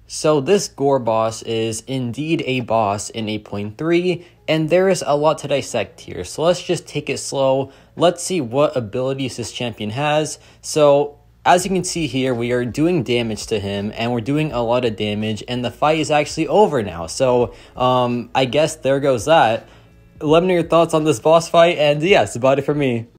So this Gorr boss is indeed a boss in 8.3, and there is a lot to dissect here. So let's just take it slow. Let's see what abilities this champion has. So as you can see here, we are doing damage to him, and we're doing a lot of damage, and the fight is actually over now. So I guess there goes that. Let me know your thoughts on this boss fight, and yeah, that's about it for me.